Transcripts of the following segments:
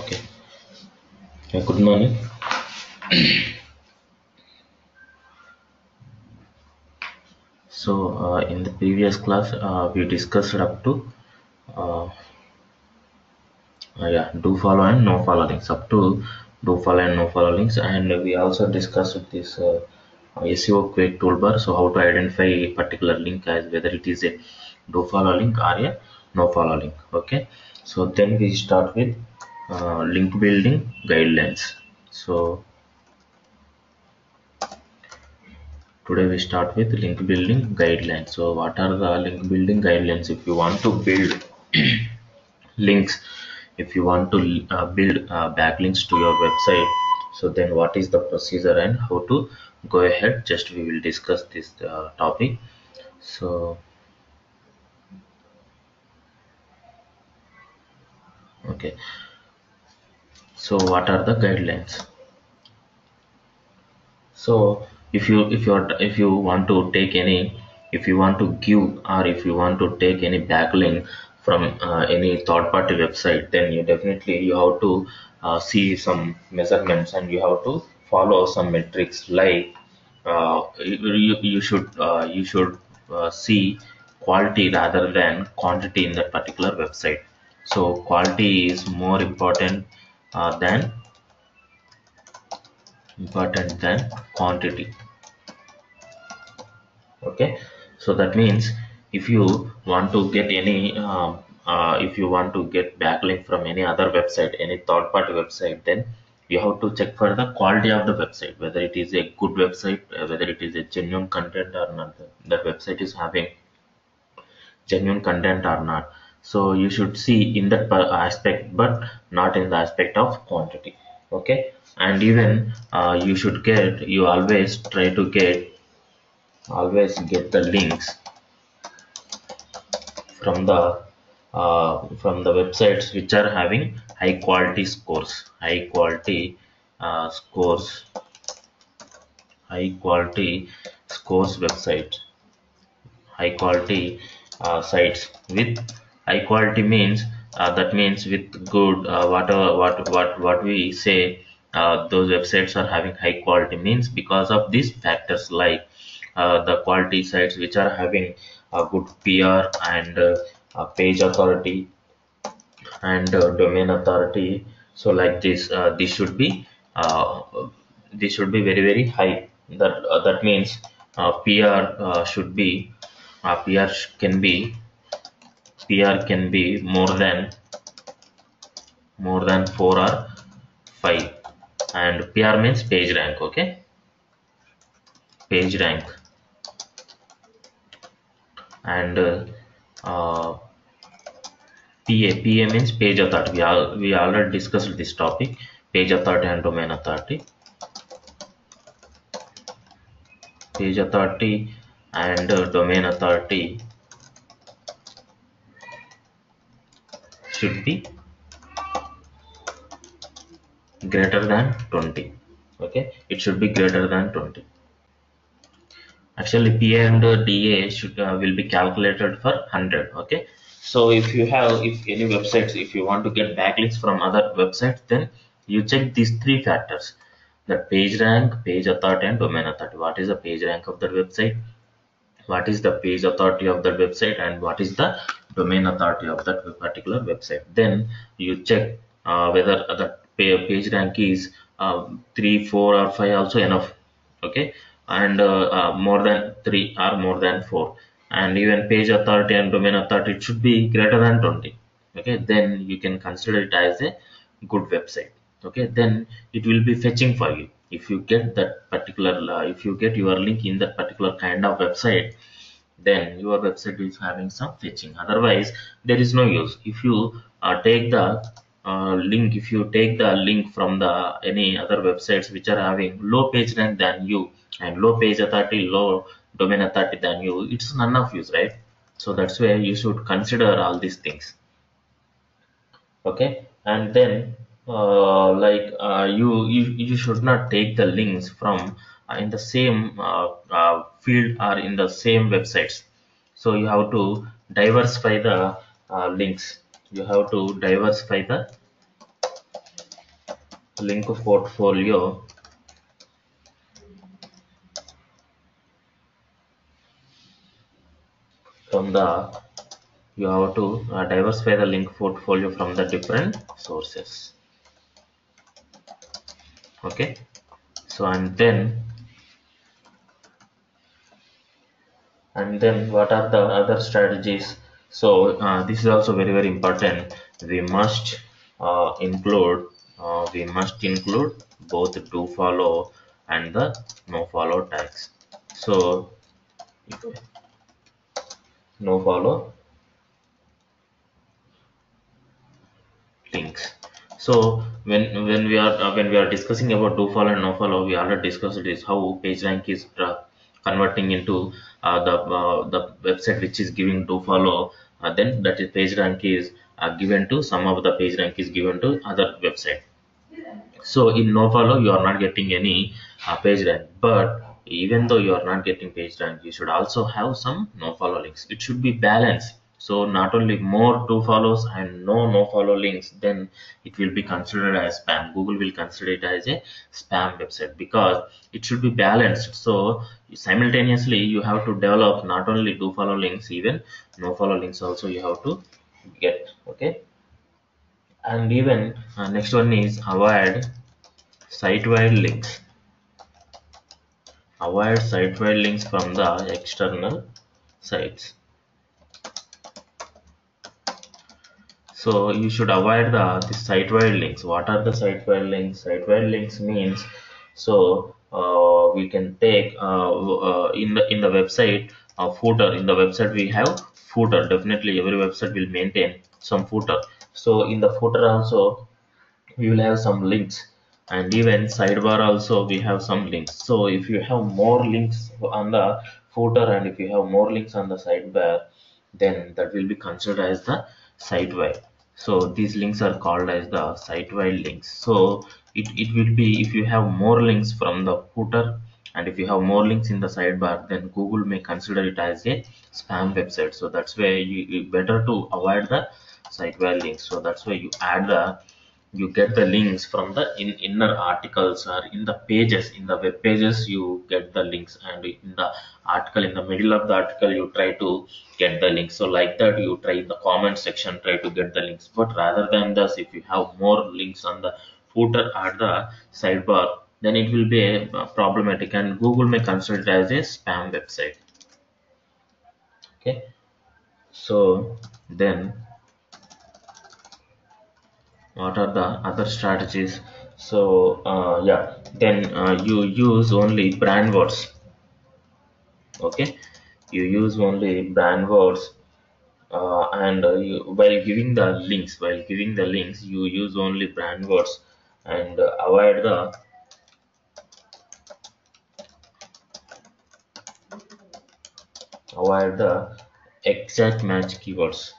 Okay. Good morning. In the previous class, we discussed up to uh, do follow and no follow links, up to do follow and no follow links, and we also discussed this SEO quick toolbar. So how to identify a particular link as whether it is a do follow link or a no follow link. Okay. So then we start with link building guidelines. So today we start with link building guidelines. So what are the link building guidelines? If you want to build links, if you want to build backlinks to your website, so then what is the procedure and how to go ahead, just we will discuss this topic. So okay, so what are the guidelines? So if you want to take any, if you want to give, or if you want to take any backlink from any third party website, then you have to see some measurements, and you have to follow some metrics, like you should see quality rather than quantity in that particular website. So quality is more important than quantity. Okay. So that means if you want to get any if you want to get backlink from any other website, any third party website, then you have to check for the quality of the website, whether it is a good website, whether it is a genuine content or not, that website is having genuine content or not. So you should see in that aspect, but not in the aspect of quantity. Okay. And even you always try to get the links from the websites which are having uh, scores high quality scores website, high quality sites with high quality means, that means with good, whatever what we say, those websites are having high quality means because of these factors, like the quality sites which are having a good PR and page authority and domain authority. So like uh, this should be very very high. That means PR should be PR can be PR can be more than 4 or 5, and PR means page rank. Okay. Page rank. And PA means page authority. We already discussed this topic. Page authority and domain authority. Page authority and domain authority should be greater than 20. Okay, it should be greater than 20. Actually, PA and DA should will be calculated for 100. Okay. So if any websites, if you want to get backlinks from other websites, then you check these three factors: the page rank, page authority, and domain authority. What is the page rank of the website? What is the page authority of that website? And what is the domain authority of that particular website? Then you check whether the page rank is 3, 4 or 5 also enough. Okay. And more than 3 or more than 4, and even page authority and domain authority, it should be greater than 20. Okay. Then you can consider it as a good website. Okay. Then it will be fetching for you. If you get that particular if you get your link in that particular kind of website, then your website is having some fetching. Otherwise there is no use. If you take the link, if you take the link from the any other websites which are having low page rank than you, and low page authority, low domain authority than you, it's none of use, right? So that's why you should consider all these things. Okay. And then you should not take the links from in the same field or in the same websites. So you have to diversify the links. You have to diversify the link portfolio from the, you have to diversify the link portfolio from the different sources. Okay, so and then what are the other strategies? So this is also very very important. We must include both do follow and the no follow tags. So no follow links. So when we are discussing about do follow and no follow, we already discussed is how PageRank is converting into the website which is giving do follow. Then that is PageRank is given to some of the PageRank is given to other website. So in no follow, you are not getting any page rank, but even though you are not getting page rank, you should also have some no follow links. It should be balanced. So not only more do follows and no follow links, then it will be considered as spam. Google will consider it as a spam website because it should be balanced. So simultaneously, you have to develop not only do follow links, even no follow links also you have to get. Okay, and even next one is avoid site-wide links. Avoid site-wide links from the external sites. So you should avoid the site-wide links. What are the site-wide links? Site-wide links means, so we can take in the website footer. In the website we have footer. Definitely every website will maintain some footer. So in the footer also we will have some links, and even sidebar also we have some links. So if you have more links on the footer and if you have more links on the sidebar, then that will be considered as the site wide. So these links are called as the site wide links. So it will be, if you have more links from the footer and if you have more links in the sidebar, then Google may consider it as a spam website. So that's why you better to avoid the site wide links. So that's why you get the links from the inner articles or in the pages. In the web pages you get the links, and in the article, in the middle of the article, you try to get the links. So like that, you try in the comment section, try to get the links. But rather than this, if you have more links on the footer or the sidebar, then it will be problematic, and Google may consider it as a spam website. Okay, so then what are the other strategies? So yeah, then you use only brand words. Okay, you use only brand words, and while giving the links you use only brand words, and avoid the exact match keywords.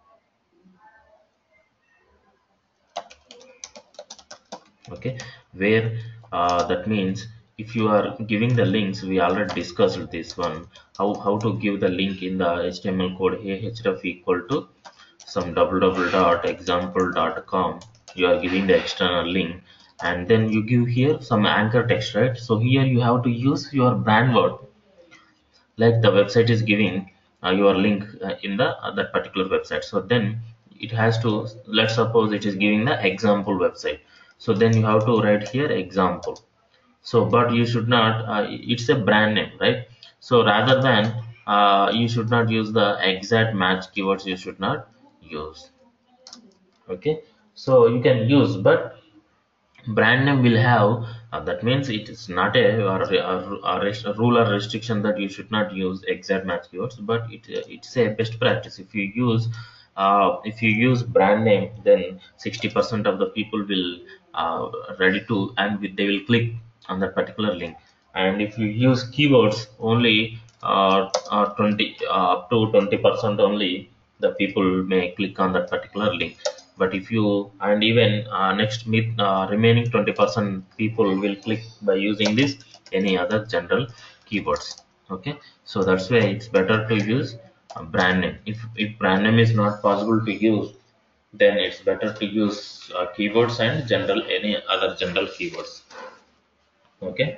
Okay, where that means if you are giving the links, we already discussed this one, how to give the link in the HTML code. Href equal to some www.example.com. You are giving the external link, and then you give here some anchor text, right? So here you have to use your brand word, like the website is giving your link in the that particular website. So then it has to, let's suppose it is giving the example website, so then you have to write here example. So but you should not, it's a brand name, right? So rather than you should not use the exact match keywords, you should not use. Okay, so you can use, but brand name will have, that means it is not a rule or restriction that you should not use exact match keywords, but it's a best practice. If you use brand name, then 60% of the people will ready to, and they will click on that particular link. And if you use keywords only, 20 up to 20% only the people may click on that particular link. But if you, and even next remaining 20% people will click by using this any other general keywords. Okay, so that's why it's better to use a brand name. If brand name is not possible to use, then it's better to use keywords and general any other general keywords. Okay,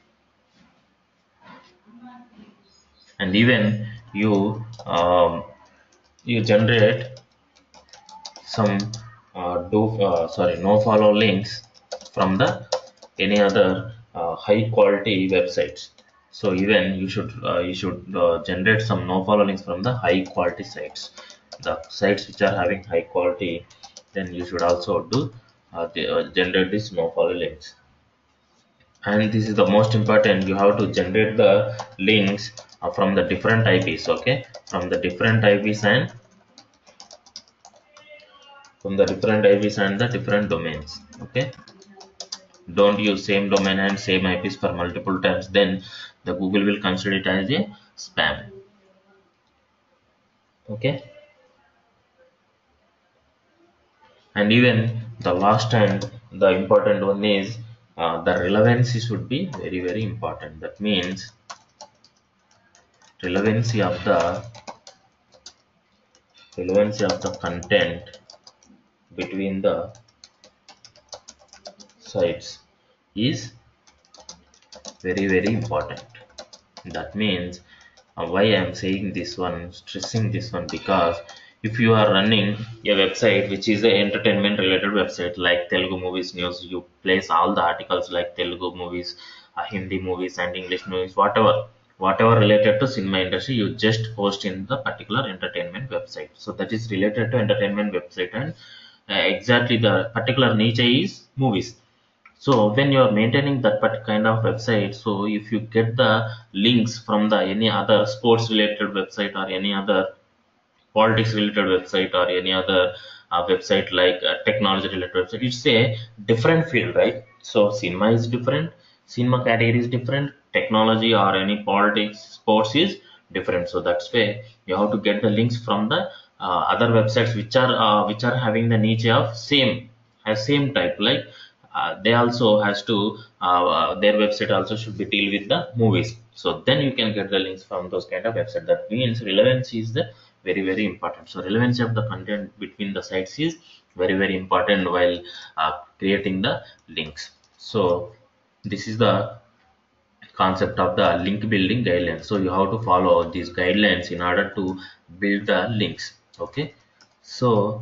and even you generate some no follow links from the any other high quality websites. So even you should generate some no follow links from the high quality sites, the sites which are having high quality. Then you should also do generate these no follow links. And this is the most important, you have to generate the links from the different IPs. Okay, from the different IPs and the different domains. Okay, don't use same domain and same IPs for multiple times, then the Google will consider it as a spam. Okay, and even the last and the important one is the relevancy should be very very important. That means relevancy of the content between the sites is very very important. That means why I am saying this one, stressing this one, because if you are running a website which is an entertainment related website like Telugu movies news, you place all the articles like Telugu movies, Hindi movies and English movies, whatever related to cinema industry, you just post in the particular entertainment website. So that is related to entertainment website, and exactly the particular niche is movies. So when you are maintaining that kind of website, so if you get the links from the any other sports related website or any other politics related website or any other website like technology related website, it's a different field, right? So cinema is different, cinema category is different, technology or any politics sports is different. So that's why you have to get the links from the other websites which are having the niche of same type, like they also has to their website also should be deal with the movies. So then you can get the links from those kind of website. That means relevance is the very very important. So relevancy of the content between the sites is very very important while creating the links. So this is the concept of the link building guidelines. So you have to follow these guidelines in order to build the links. Okay, so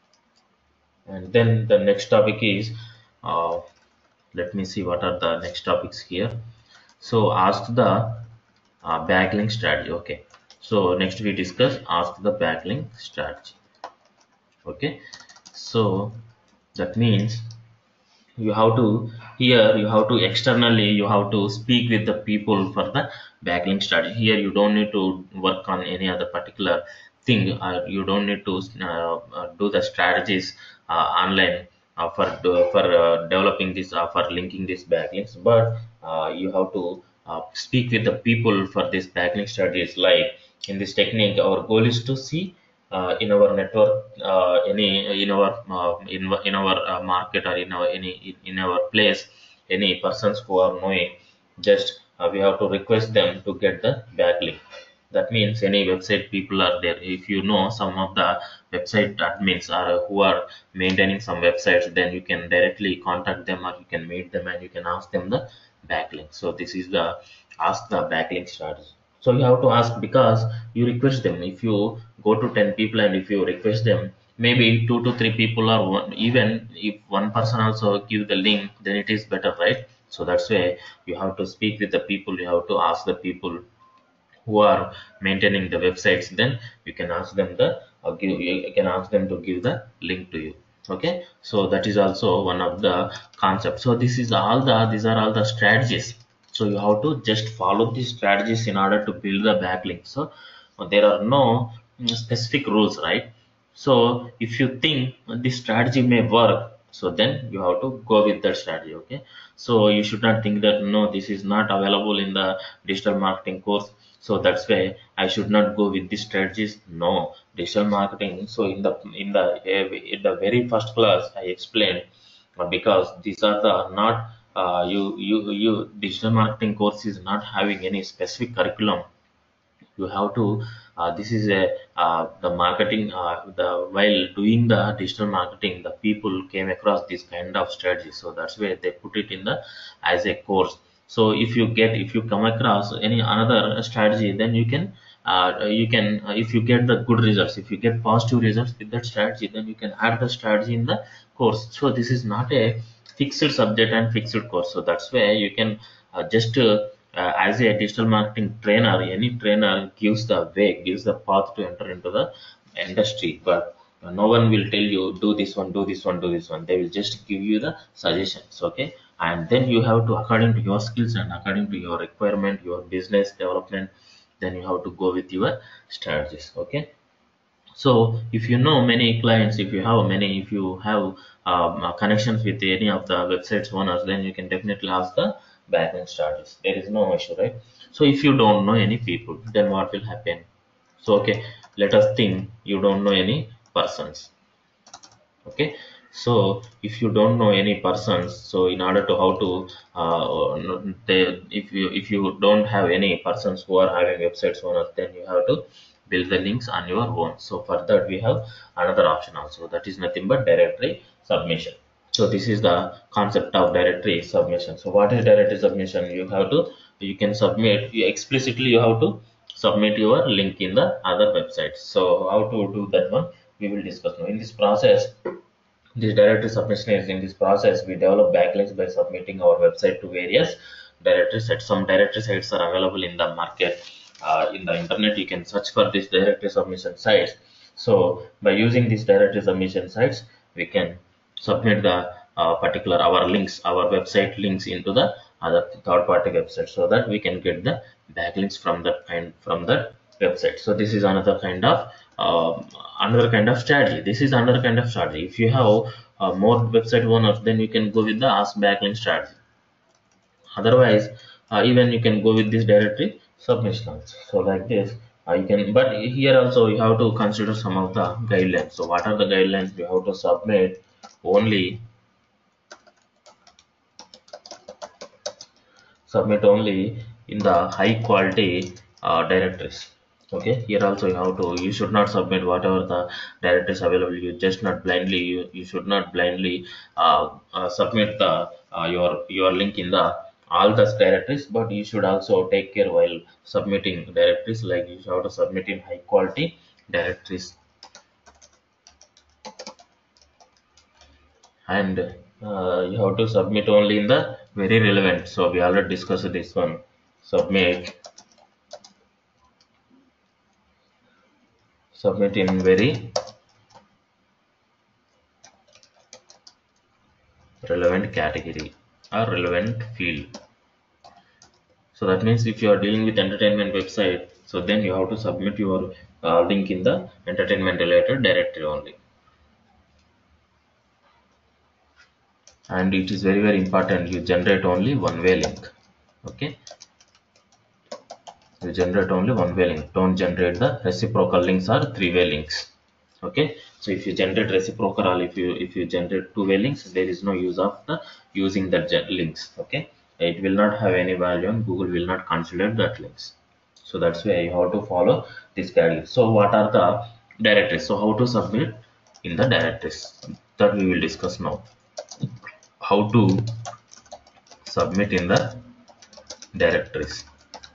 and then the next topic is uh, let me see what are the next topics here. So ask the backlink strategy. Okay, so next we discuss ask the backlink strategy. Okay, so that means you have to here you have to externally you have to speak with the people for the backlink strategy. Here you don't need to work on any other particular thing, you don't need to do the strategies online for developing this for linking these backlinks, but you have to speak with the people for this backlink strategies. Like in this technique, our goal is to see in our network any in our market or in our any in our place any persons who are knowing, just we have to request them to get the backlink. That means any website people are there, if you know some of the website admins are who are maintaining some websites, then you can directly contact them or you can meet them and you can ask them the backlink. So this is the ask the backlink strategy. So you have to ask because you request them. If you go to 10 people and if you request them, maybe 2 to 3 people or one, even if one person also give the link, then it is better, right? So that's why you have to speak with the people, you have to ask the people who are maintaining the websites, then you can ask them the you can ask them to give the link to you. Okay, so that is also one of the concepts. So this is all the these are all the strategies. So you have to just follow these strategies in order to build the backlink. So there are no specific rules, right? So if you think this strategy may work, so then you have to go with that strategy. Okay, so you should not think that no, this is not available in the digital marketing course, so that's why I should not go with these strategies. No, digital marketing. So in the very first class I explained because these are the not you digital marketing course is not having any specific curriculum. You have to this is a the marketing the while doing the digital marketing, the people came across this kind of strategy, so that's why they put it in the as a course. So if you come across any another strategy, then if you get the good results, if you get positive results with that strategy, then you can add the strategy in the course. So this is not a fixed subject and fixed course, so that's why you can just as a digital marketing trainer, any trainer gives the way, gives the path to enter into the industry, but no one will tell you do this one, do this one, do this one. They will just give you the suggestions, okay? And then you have to, according to your skills and according to your requirement, your business development, then you have to go with your strategies, okay? So if you know many clients, if you have connections with any of the websites owners, then you can definitely ask the backend strategies. There is no issue, right? So if you don't know any people, then what will happen? So okay, let us think you don't know any persons. Okay, so if you don't know any persons, so in order to how to if you don't have any persons who are having websites owners, then you have to build the links on your own. So for that we have another option also, that is nothing but directory submission. So this is the concept of directory submission. So what is directory submission? You can submit, explicitly you have to submit your link in the other websites. So how to do that one, we will discuss now. In this process, this directory submission is, in this process we develop backlinks by submitting our website to various directory sites. Some directory sites are available in the market, in the internet. You can search for these directory submission sites. So by using these directory submission sites, we can submit the particular our links, our website links into the other third-party website, so that we can get the backlinks from that website. So this is another kind of strategy. This is another kind of strategy. If you have more website owners, then you can go with the ask backlink strategy. Otherwise, even you can go with this directory submissions. So like this, you can. But here also you have to consider some of the guidelines. So what are the guidelines? You have to submit only in the high quality directories. Okay, here also you should not submit whatever the directories available. You should not blindly submit the your link in the all the directories, but you should also take care while submitting directories, like you should have to submit in high quality directories. And you have to submit only in the very relevant. So we already discussed this one. Submit in very relevant category or relevant field. So that means if you are dealing with entertainment website, so then you have to submit your link in the entertainment related directory only. And it is very important, you generate only one way link. Okay, you generate only one way link, don't generate the reciprocal links or three-way links. Okay, so if you generate reciprocal, or if you generate two-way links, there is no use of the using the links. Okay, it will not have any value and Google will not consider that links. So that's why you have to follow this guide. So what are the directories? So how to submit in the directories, that we will discuss now. How to submit in the directories.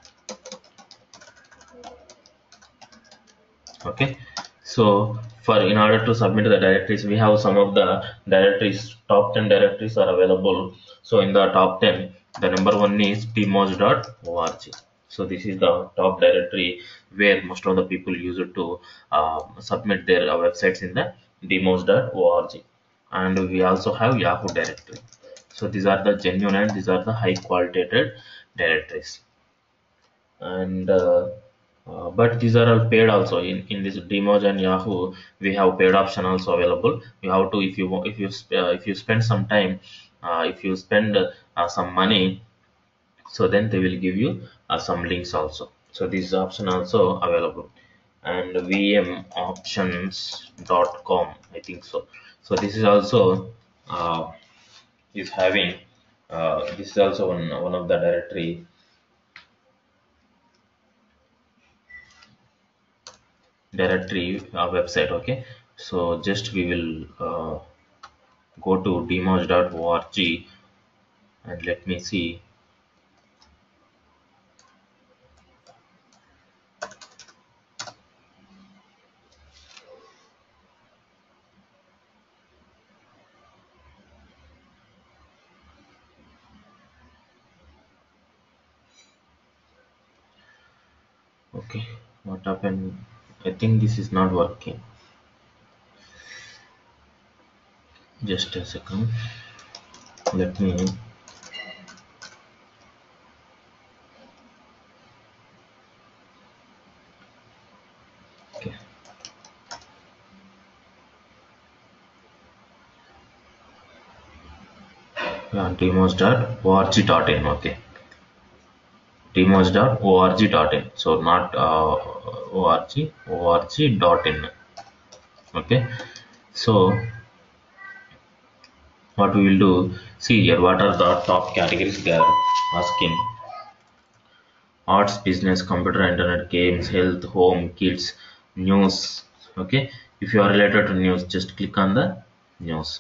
Okay, so for in order to submit the directories, we have some of the directories. Top 10 directories are available. So in the top 10, the number one is demos.org. So this is the top directory where most of the people use it to submit their websites in the demos.org. And we also have Yahoo directory. So these are the genuine and these are the high quality directories. And but these are all paid also. In this Demos and Yahoo, we have paid option also available. You have to, if you spend some time, if you spend some money, so then they will give you some links also. So this option also available. And vmoptions.com, I think so. So this is also is having this is also one of the directory. directory website. Okay, so just we will go to dmoj.org and let me see. Okay, what happened? I think this is not working. Just a second. Let me. Okay. Yeah, demos.org.in. Okay, demos.org.in. So not org.in. Okay, so what we will do, see here, what are the top categories they are asking: arts, business, computer, internet, games, health, home, kids, news. Okay, if you are related to news, just click on the news.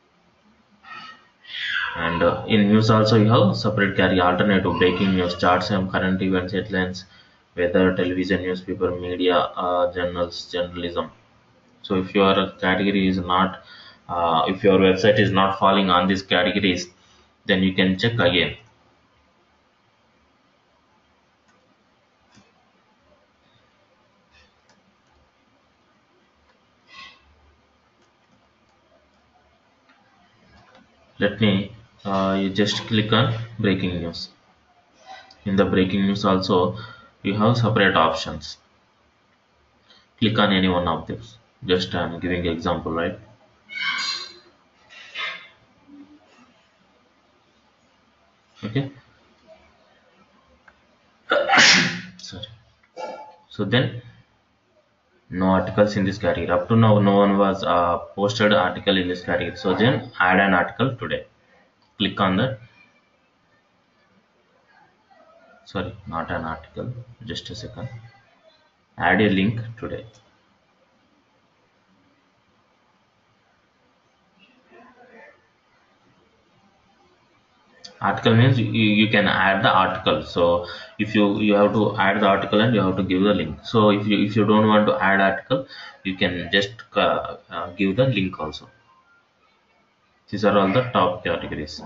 And in news also you have separate category: alternative, breaking news, charts and current events, headlines, weather, television, newspaper, media, journals, journalism. So if your category is not, if your website is not falling on these categories, then you can check again. Let me, you just click on breaking news. In the breaking news also, you have separate options. Click on any one of these. Just I'm giving example, right? Okay. Sorry. So then no articles in this category. Up to now, no one was posted article in this category. So then add an article today. Click on that. Sorry, not an article. Just a second. Add a link today. Article means you can add the article. So if you have to add the article and you have to give the link. So if you don't want to add article, you can just give the link also. These are all the top categories.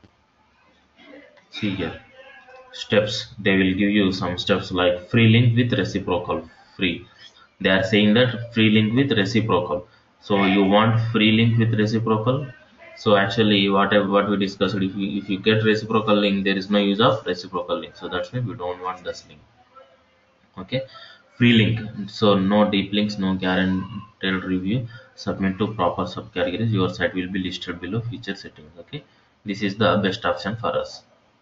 See here. Steps, they will give you some steps like free link with reciprocal. Free, they are saying that free link with reciprocal. So you want free link with reciprocal. So actually what we discussed, if you get reciprocal link, there is no use of reciprocal link, so that's why we don't want this link. Okay, free link, so no deep links, no guaranteed review, submit to proper subcategories, your site will be listed below feature settings. Okay, this is the best option for us.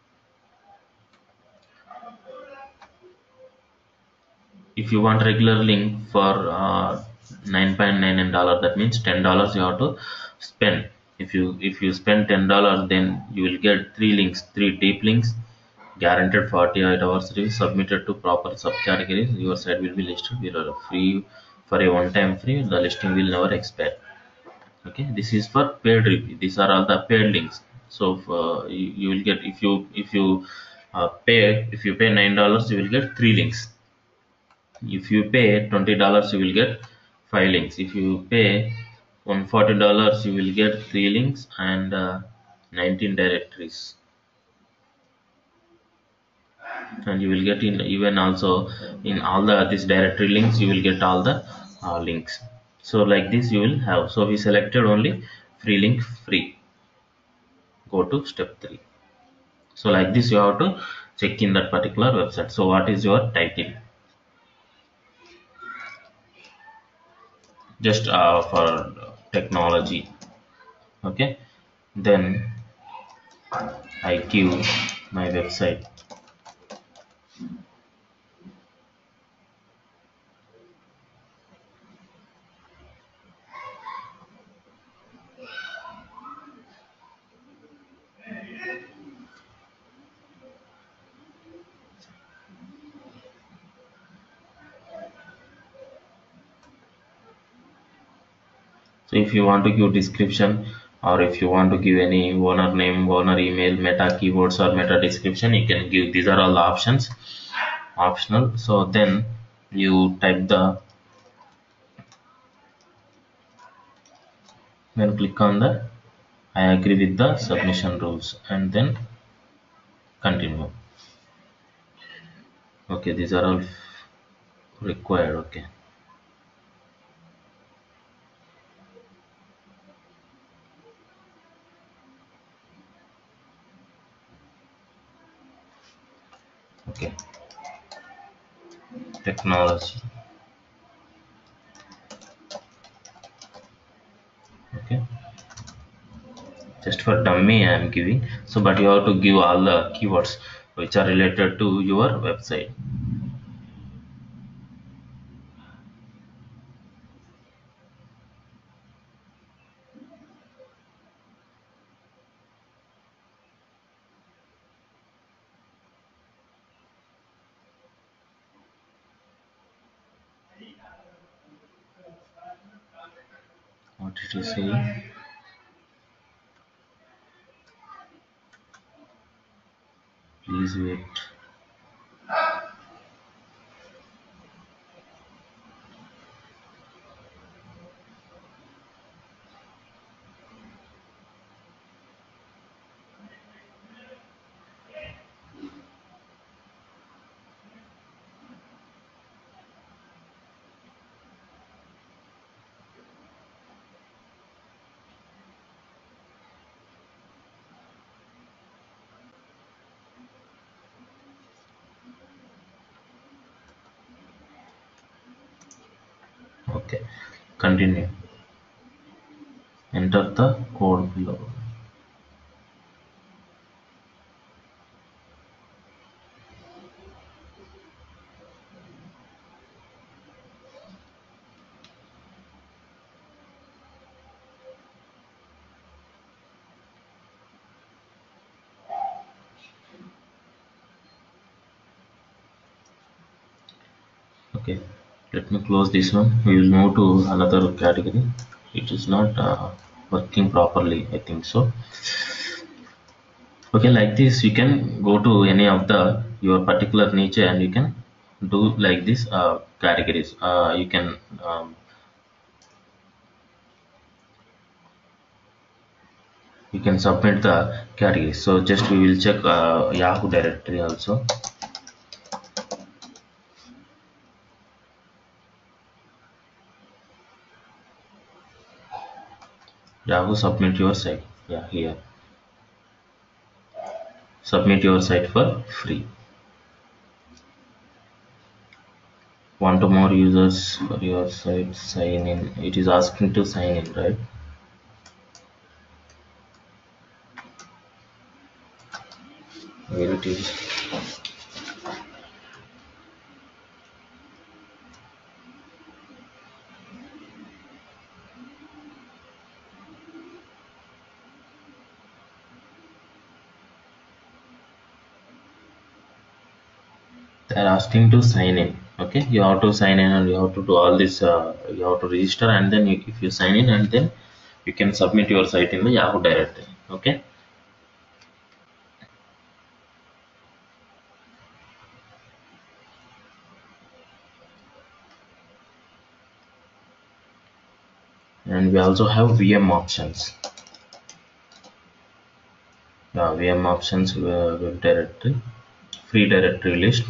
If you want regular link for 9.99 dollar, that means $10 you have to spend. If you spend $10, then you will get three links, three deep links, guaranteed 48 hours review, submitted to proper subcategories, your site will be listed below free. For a one time free, the listing will never expire. Okay, this is for paid review. These are all the paid links. So you will get, if you pay $9, you will get three links. If you pay $20, you will get five links. If you pay $140, you will get three links and 19 directories. And you will get in even also in all the this directory links, you will get all the links. So like this you will have. So we selected only free link free. Go to step 3. So like this you have to check in that particular website. So what is your title? Just for technology. Okay, then I give my website. So if you want to give description, or if you want to give any owner name, owner email, meta keywords or meta description, you can give. These are all the options, optional. So then you type the, then click on the I agree with the submission rules and then continue. Okay, these are all required. Okay. Okay, technology. Okay, just for dummy I am giving. So but you have to give all the keywords which are related to your website. What did you say? Please wait. Okay, continue. Enter the code below. Okay, let me close this one. We will move to another category. It is not working properly, I think so. Okay, like this you can go to any of the your particular niche and you can do like this categories. You can submit the categories. So just we will check Yahoo directory also. Yahoo, submit your site. Yeah, here submit your site for free. Want to more users for your site, sign in. It is asking to sign in, right? Where it is. They are asking to sign in. Okay, you have to sign in and you have to do all this. You have to register and then if you sign in and then you can submit your site in the Yahoo directory. Okay. And we also have VM options. VM options, web directory, free directory list.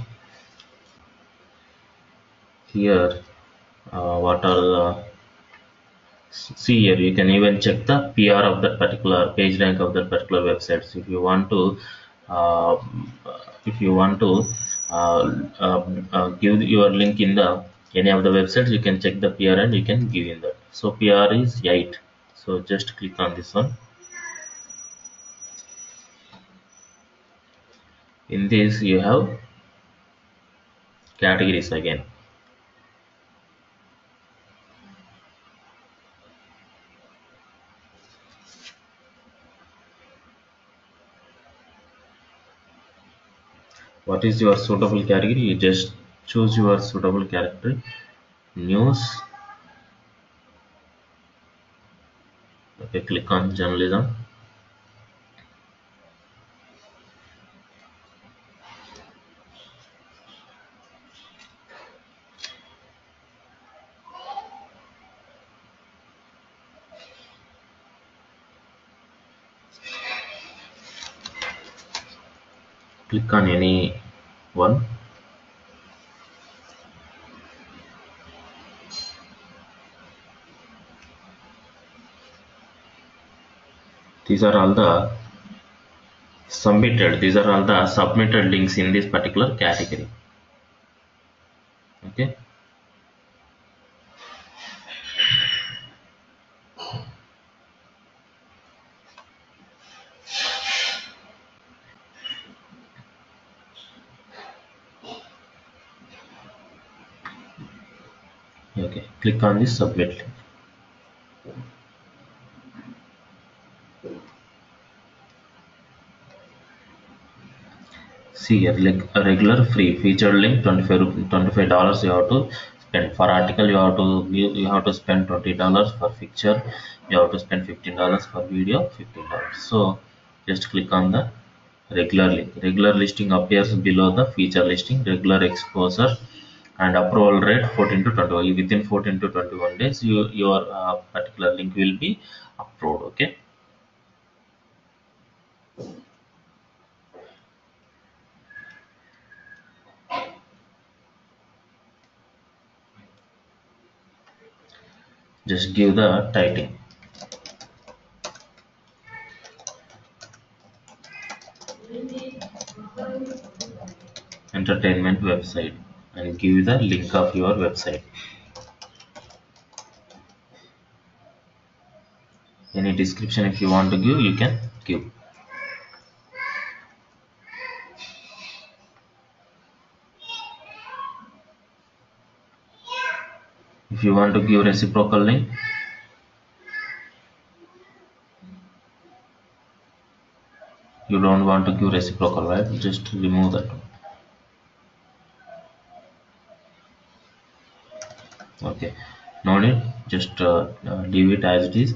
Here, what are see here you can even check the PR of that particular page rank of that particular website. So uh, if you want to uh, uh, give your link in the any of the websites, you can check the PR and you can give in that. So PR is 8. So just click on this one. In this you have categories again. What is your suitable category? You just choose your suitable category. News, Okay, click on journalism. Click on any one. These are all the these are all the submitted links in this particular category. Okay. Okay, click on this submit link. See, a regular free featured link, $25 you have to spend. For article you have to spend $20. For picture you have to spend $15. For video $15. So just click on the regular link. Regular listing appears below the feature listing. Regular exposure and approval rate 14 to 21. Within 14 to 21 days your particular link will be approved. Okay. Just give the title. Entertainment website and give the link of your website. Any description if you want to give, you can give. If you want to give reciprocal link, you don't want to give reciprocal, right? Just remove that. Okay, no need, just leave it as it is.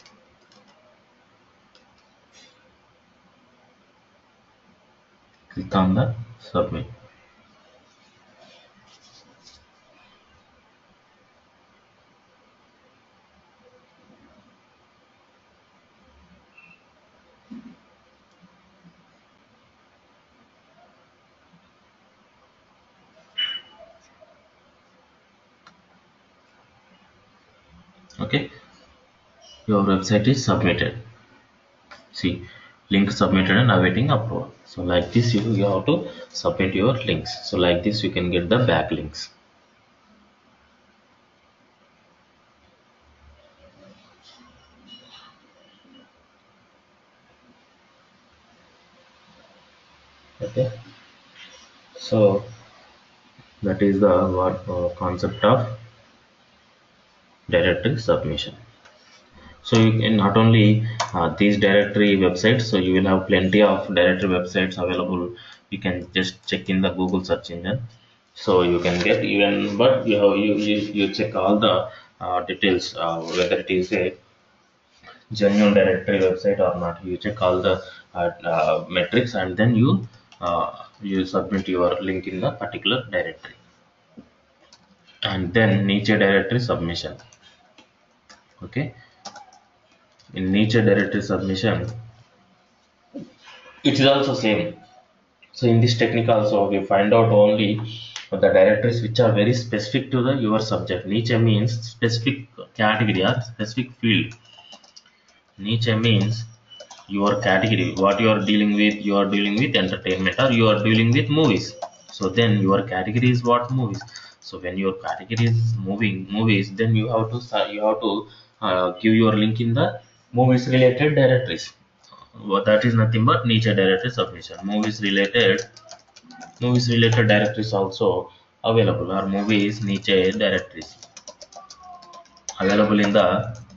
Click on the submit. Okay, your website is submitted. See, link submitted and awaiting approval. So like this you have to submit your links. So like this you can get the backlinks. Okay, so that is the concept of directory submission. So you can not only these directory websites, so you will have plenty of directory websites available. You can just check in the Google search engine, so you can get even, but you check all the details, whether it is a genuine directory website or not. You check all the metrics, and then you submit your link in the particular directory. And then niche directory submission. Okay, in niche directory submission it is also same. So in this technique also we find out only the directories which are very specific to the your subject. Niche means specific category or specific field. Niche means your category, what you are dealing with. You are dealing with entertainment or you are dealing with movies, so then your category is what? Movies. So when your category is movies, then you have to give your link in the movies related directories. Well, that is nothing but niche directory submission. Movies related directories also available, or movies niche directories available in the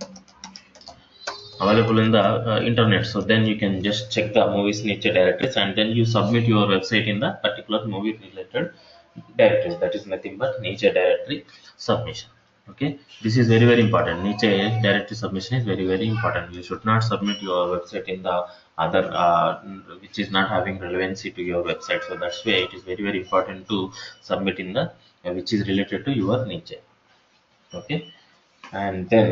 internet. So then you can just check the movies niche directories, and then you submit your website in the particular movie related directories. That is nothing but niche directory submission. Okay, this is very important. Niche directory submission is very important. You should not submit your website in the other which is not having relevancy to your website. So that's why it is very important to submit in the which is related to your niche. Okay, and then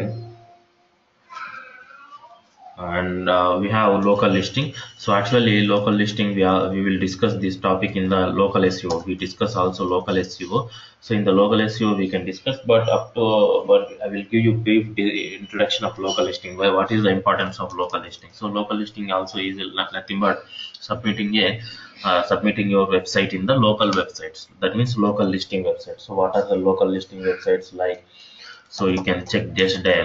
we have local listing. So actually local listing, we will discuss this topic in the local SEO. We discuss also local SEO. So in the local SEO we can discuss, but I will give you brief introduction of local listing. What is the importance of local listing? So local listing also is nothing but submitting your website in the local websites. That means local listing websites. So what are the local listing websites like? So you can check Just Dial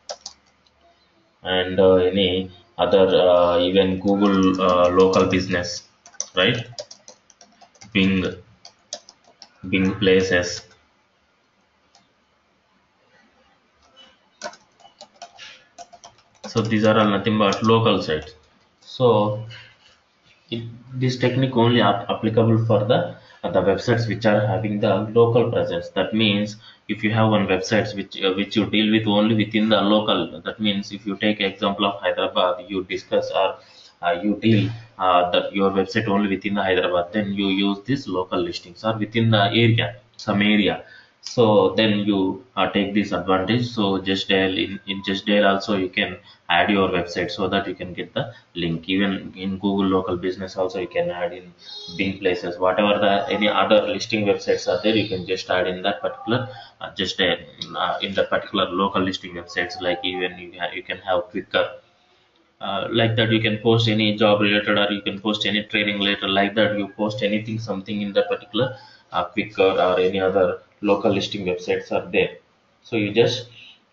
and any other, even Google local business, right? Bing, Bing Places. So these are all nothing but local sites. So this technique only applicable for the websites which are having the local presence. That means if you have one websites which you deal with only within the local, that means if you take example of Hyderabad, you discuss or you deal that your website only within the Hyderabad, then you use this local listings or within the area, some area. So then you take this advantage. So just dial in just dial also you can add your website so that you can get the link. Even in Google local business also you can add in Bing Places, whatever the any other listing websites are there, you can just add in that particular just in the particular local listing websites. Like even you can have Quicker, like that you can post any job related or you can post any training related, like that you post anything something in that particular Quicker or any other local listing websites are there. So you just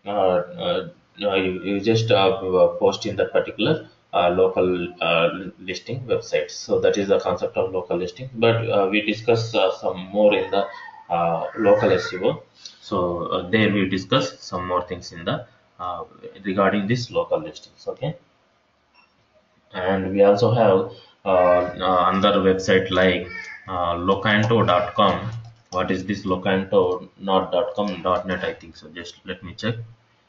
you just post in that particular local listing websites. So that is the concept of local listing, but we discuss some more in the local SEO. So there we discuss some more things in the regarding this local listings. Okay, and we also have another website like locanto.com. What is this locanto? Not .com, .net, I think so. Just let me check.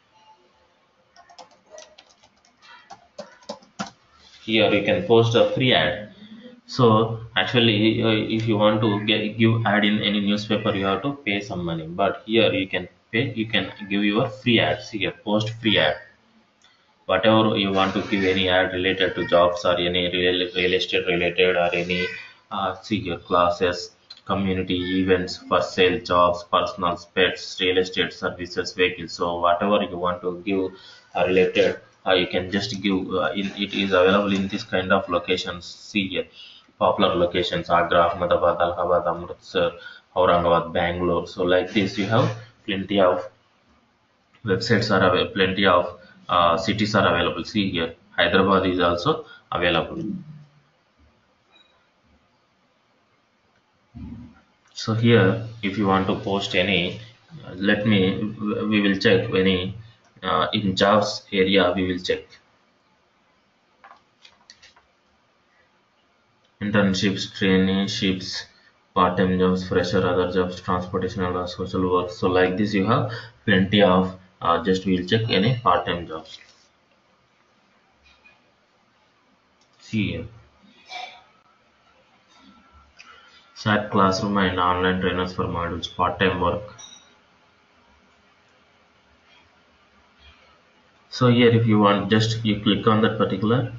Here you can post a free ad. So actually if you want to give ad in any newspaper, you have to pay some money, but here you can pay, you can give your free ads here. Post free ad, whatever you want to give any ad related to jobs or any real estate related or any see your classes, community events, for sale, jobs, personal, pets, real estate services, vehicles. So whatever you want to give related, you can just give it is available in this kind of locations. See here popular locations: Agra, Ahmedabad, Allahabad, Amritsar, Aurangabad, Bangalore. So like this you have plenty of websites are available, plenty of cities are available. See here Hyderabad is also available. So here if you want to post any let me we will check any in jobs area. We will check internships, traineeships, part-time jobs, fresher, other jobs, transportation, or social work. So like this you have plenty of just we'll check any part-time jobs. See here SAT classroom and online trainers for modules, part-time work. So here if you want, just you click on that particular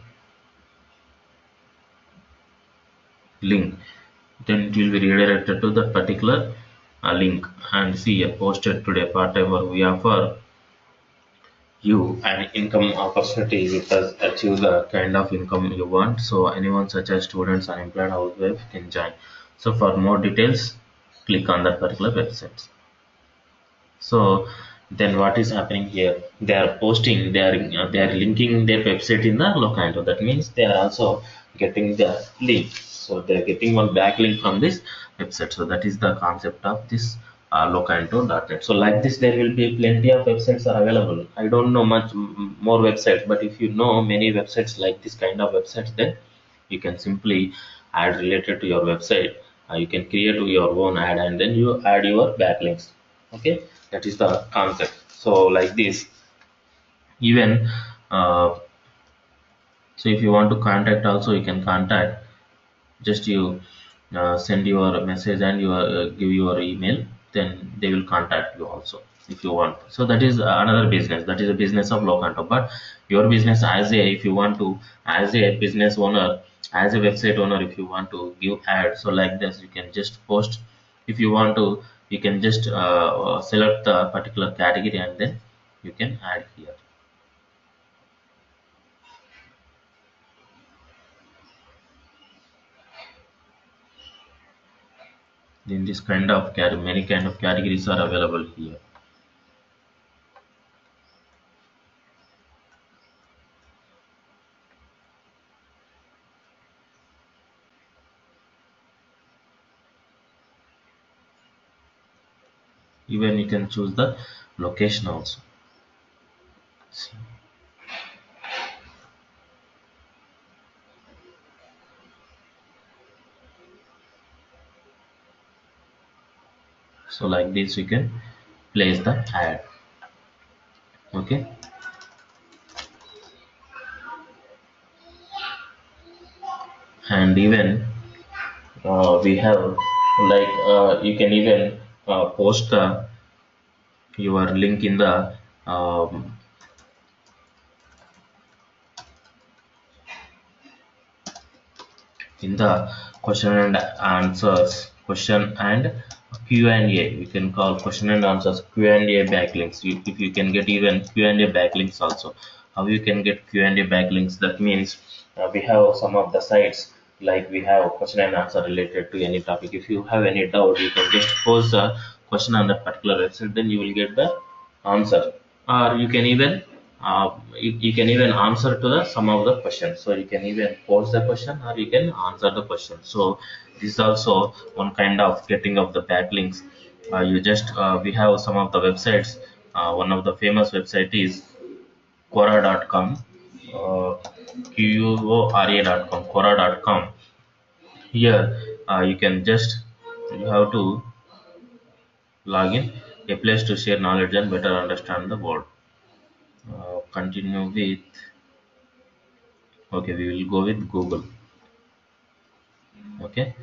link, then it will be redirected to that particular link. And see here posted today, part-time work, we offer you an income opportunity which does achieve the kind of income you want. So anyone such as students, unemployed, housewife can join. So for more details click on that particular website. So then what is happening here? They are posting, they are linking their website in the Locanto. That means they are also getting the link. So they are getting one backlink from this website. So that is the concept of this Locanto.net. So like this, there will be plenty of websites are available. I don't know much more websites, but if you know many websites like this kind of websites, then you can simply add related to your website. You can create your own ad and then you add your backlinks. Okay, That is the concept. So like this, even uh, so if you want to contact also, you can contact. Just you send your message and you give your email, then they will contact you also if you want. So that is another business, that is a business of Locanto. But your business, as a, if you want to, as a business owner, as a website owner, if you want to give ads, so like this you can just post. If you want to, you can just select the particular category and then you can add here. In this kind of many kind of categories are available here. Even you can choose the location also. See. So like this you can place the ad. Okay, and even we have, like you can even post your link in the um, in the question and answers, question and Q&A. We can call question and answers Q&A backlinks. If you can get even Q&A backlinks also. How you can get Q&A backlinks? That means we have some of the sites, like we have question and answer related to any topic. If you have any doubt, you can just post a question on that particular website, then you will get the answer. Or you can even you can even answer to the some of the questions. So you can even pose the question or you can answer the question. So this is also one kind of getting of the backlinks. You just we have some of the websites. One of the famous website is quora.com, uh, quora.com, quora.com. Here you can just, you have to log in, a place to share knowledge and better understand the world. Continue with, okay, we will go with Google. Okay,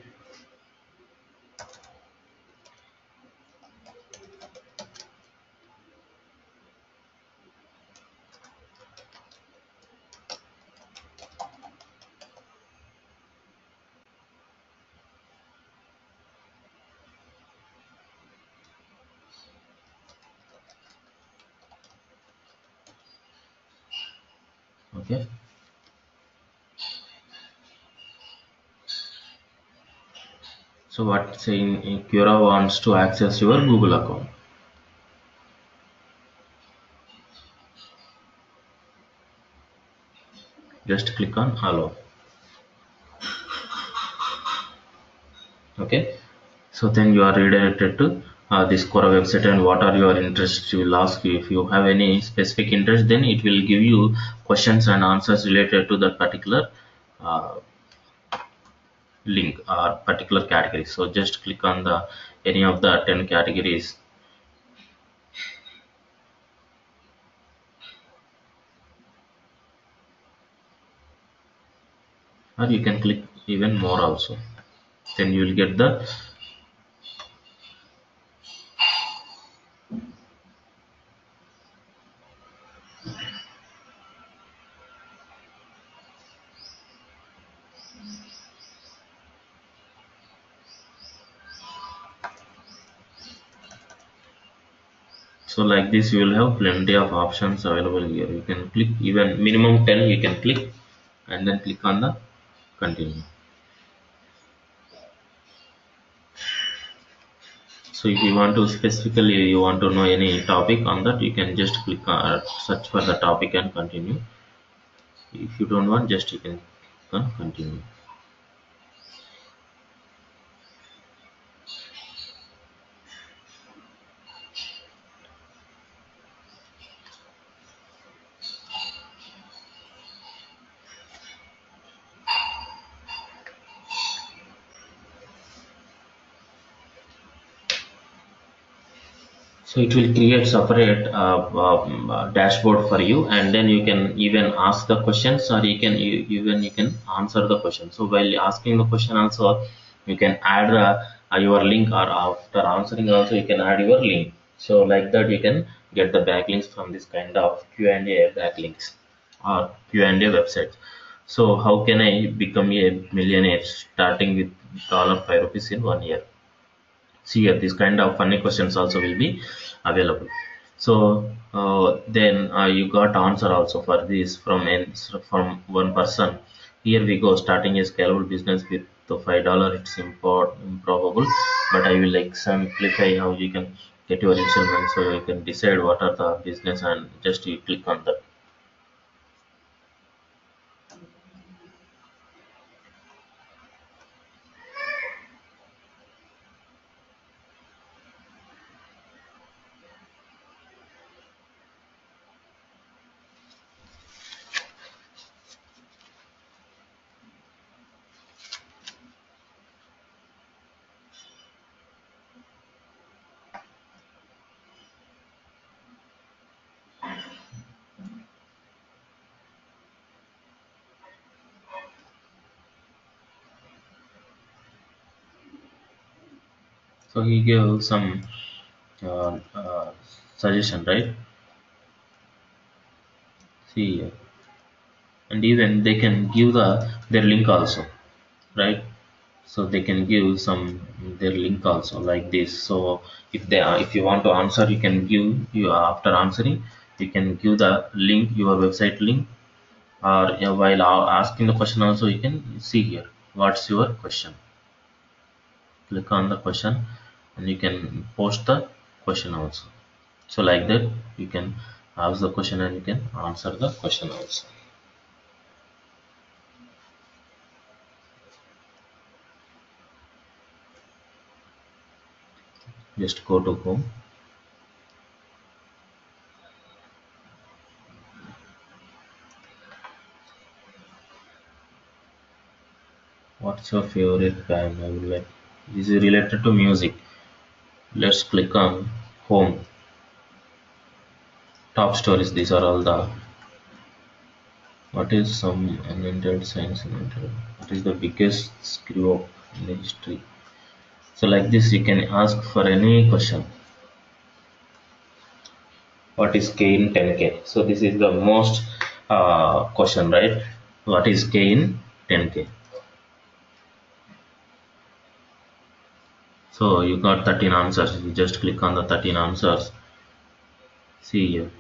okay. So what saying, Quora wants to access your Google account. Just click on allow. Okay, so then you are redirected to this Quora website, and what are your interests? You will ask you. If you have any specific interest, then it will give you questions and answers related to that particular uh, link or particular category. So just click on the any of the 10 categories, or you can click even more also. Then you will get the, so like this you will have plenty of options available here. You can click even minimum 10, you can click and then click on the continue. So if you want to specifically, you want to know any topic on that, you can just click search for the topic and continue. If you don't want, just you can continue. So it will create separate dashboard for you, and then you can even ask the questions, or even you can answer the question. So while asking the question also, you can add your link, or after answering also you can add your link. So like that you can get the backlinks from this kind of Q&A backlinks or Q&A websites. So how can I become a millionaire starting with $5 in 1 year? See here, this kind of funny questions also will be available. So then you got answer also for this from one person. Here we go, starting a scalable business with the $5. It's improbable, but I will like simplify how you can get your instrument, so you can decide what are the business, and just you click on that. So he gave some suggestion, right? See here. And even they can give their link also, right? So they can give some their link also like this. So if you want to answer, you can give, you after answering you can give the link, your website link, or while asking the question also you can see here what's your question. Click on the question and you can post the question also. So like that you can ask the question and you can answer the question also. Just go to home. What's your favorite band? I will like, this is related to music. Let's click on home. Top stories. These are all the. What is some unintended science invented? What is the biggest screw up in the history? So like this, you can ask for any question. What is K in 10K? So this is the most question, right? What is K in 10K? So you got 13 answers. You just click on the 13 answers. See here.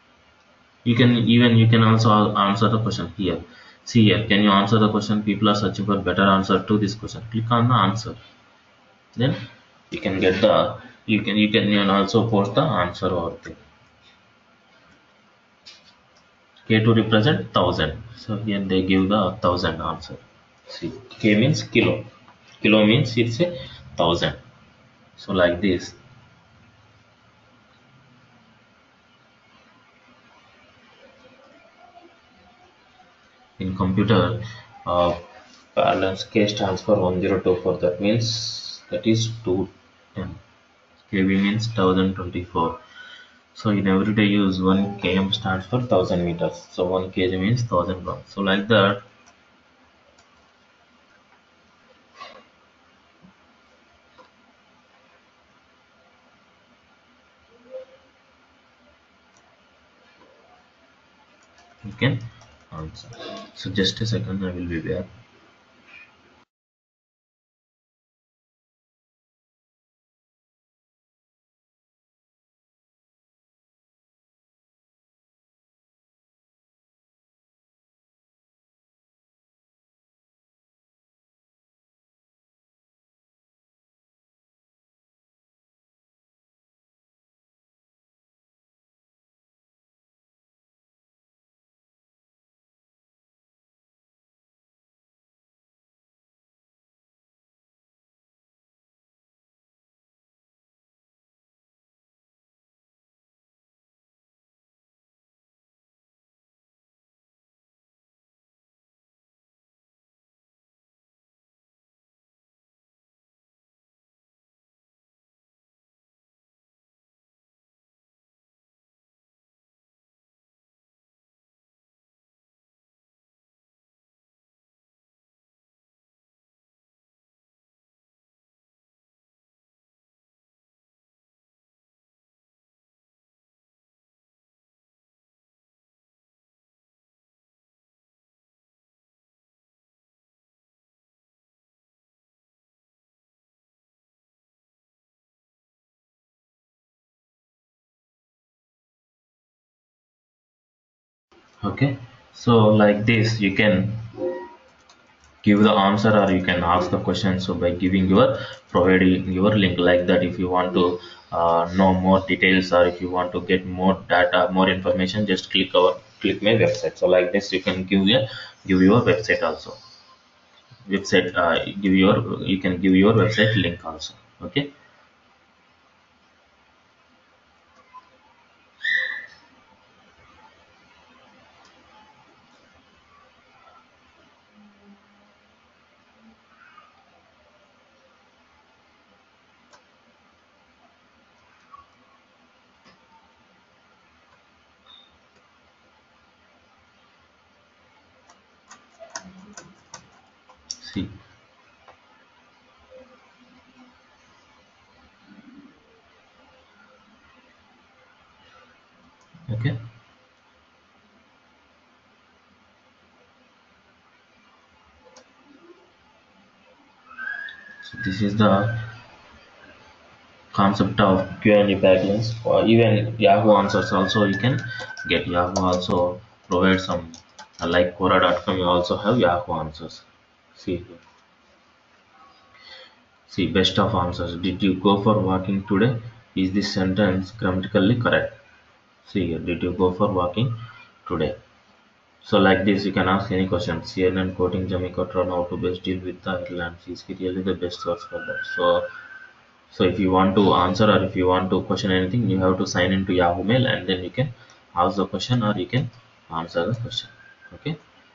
You can also answer the question here. See here, can you answer the question? People are searching for better answer to this question. Click on the answer. Then you can get the, you can also post the answer over there. K to represent 1000. So here they give the 1000 answer. See, K means kilo. Kilo means it's a 1000. So like this. In computer, balance K stands for 1024. That means that is 210. kb means 1024. So in everyday use, 1 km stands for 1000 meters. So 1 kg means 1000 pounds. So like that, you can answer. So just a second, I will be back. Okay, so like this you can give the answer or you can ask the question, so by giving your providing your link like that. If you want to know more details or if you want to get more data, more information, just click my website. So like this you can give your website also, website give your you can give your website link also. Okay, see. Okay, so this is the concept of Q&A backlinks. Or even Yahoo Answers also you can get. Yahoo also provide some like Quora.com. You also have Yahoo Answers. See here. See, best of answers. Did you go for walking today? Is this sentence grammatically correct? See here. Did you go for walking today? So like this, you can ask any question. CNN quoting Jamie Cotron how to best deal with the Ireland. Is he really the best source for that? So if you want to answer or if you want to question anything, you have to sign into Yahoo Mail and then you can ask the question or you can answer the question. Okay.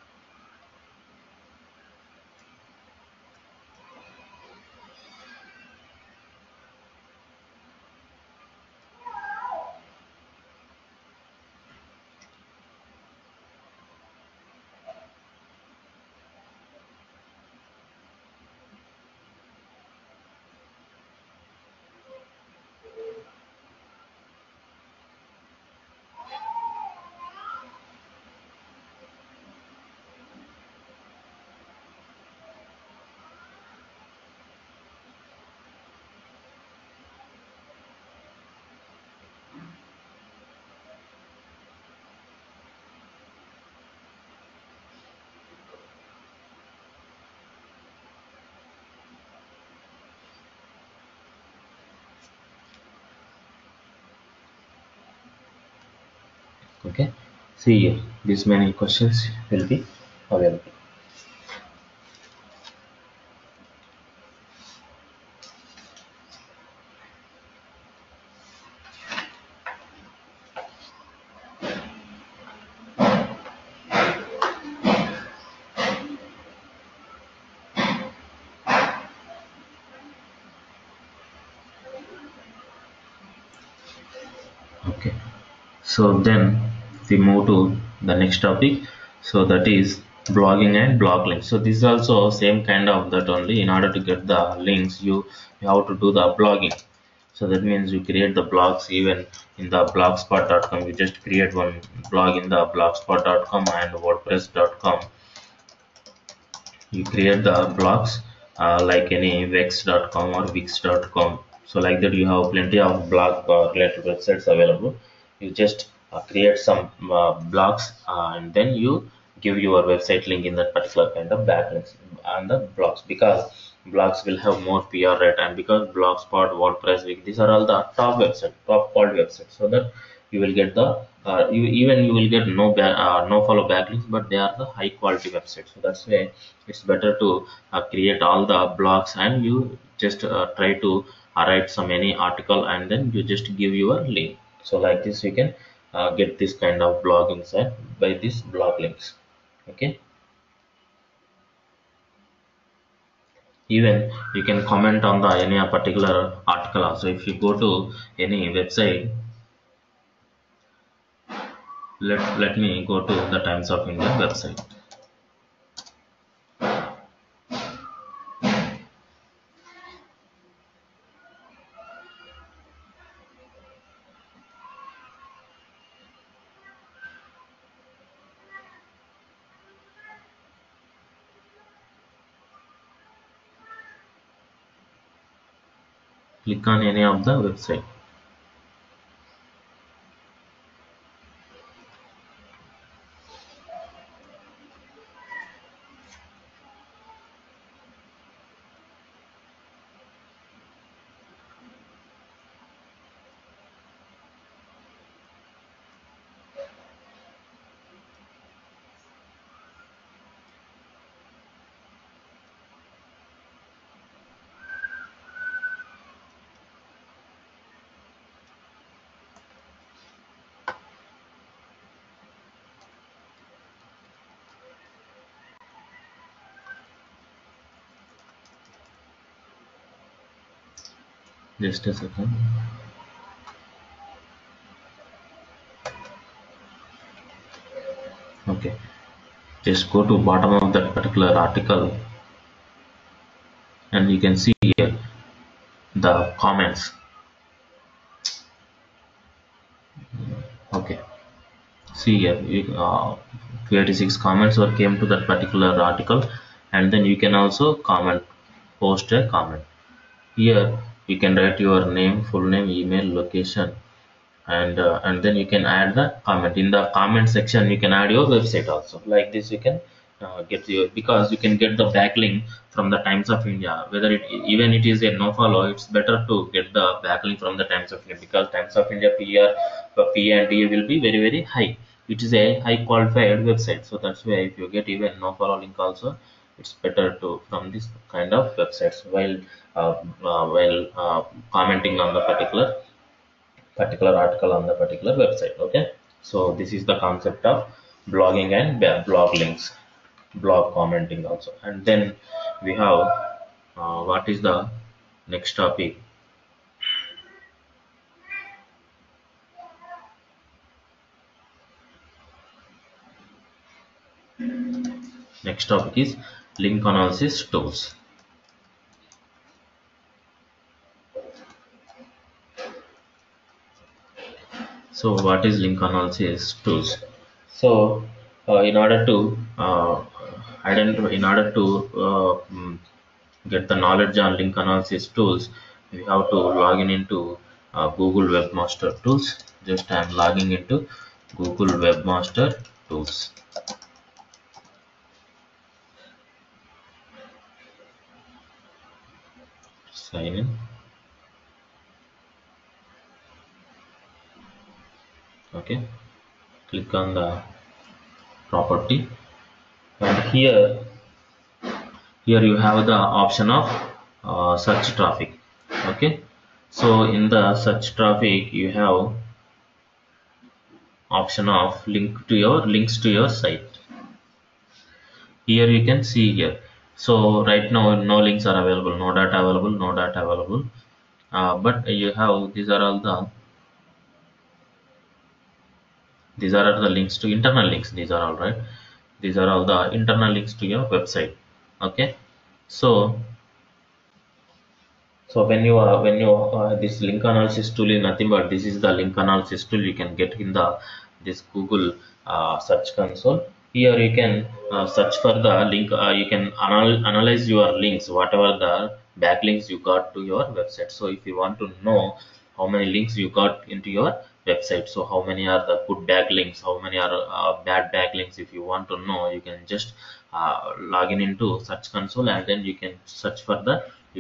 Okay. See here. These many questions will be available. Okay. So then we move to the next topic. So that is blogging and blog links. So this is also same kind of that only. In order to get the links, you have to do the blogging. So that means you create the blogs even in the blogspot.com. You just create one blog in the blogspot.com and wordpress.com. You create the blogs like any vex.com or wix.com. So like that you have plenty of blog related websites available. You just create some blogs and then you give your website link in that particular kind of backlinks and the blogs, because blogs will have more PR rate, and because blogspot, wordpress, Wix, these are all the top website, top quality websites, so that you will get the you will get no follow backlinks, but they are the high quality websites. So that's why it's better to create all the blogs and you just try to write some any article and then you just give your link. So like this you can get this kind of blogging site by these blog links. Okay, even you can comment on the any particular article also. If you go to any website, let me go to the Times of India website. Click on any of the website. Just a second. Okay, just go to bottom of that particular article, and you can see here the comments. Okay, see here, 286 comments were came to that particular article, and then you can also comment, post a comment. Here you can write your name, full name, email, location, and then you can add the comment. In the comment section you can add your website also. Like this you can get your, because you can get the backlink from the Times of India. Whether it, even it is a no follow, it's better to get the backlink from the Times of India, because Times of India P and D will be very very high. It is a high qualified website, so that's why if you get even no follow link also, it's better to from this kind of websites while commenting on the particular article on the particular website. Okay, so this is the concept of blogging and blog links, blog commenting also. And then we have what is the next topic. Next topic is link analysis tools. So what is link analysis tools? So in order to get the knowledge on link analysis tools, we have to log in into Google Webmaster Tools. Just I am logging into Google Webmaster Tools. Sign in. Okay, click on the property, and here you have the option of search traffic. Okay, so in the search traffic you have option of links to your site. Here you can see here. So right now no links are available, no data available, no data available. But you have, these are the links to internal links. These are all right. These are all the internal links to your website. Okay, so when you this link analysis tool is nothing but this is the link analysis tool you can get in the this Google search console. Here you can search for the link. You can analyze your links, whatever the backlinks you got to your website. So if you want to know how many links you got into your website, so how many are the good backlinks, how many are bad backlinks, if you want to know, you can just log in into search console, and then you can search for the,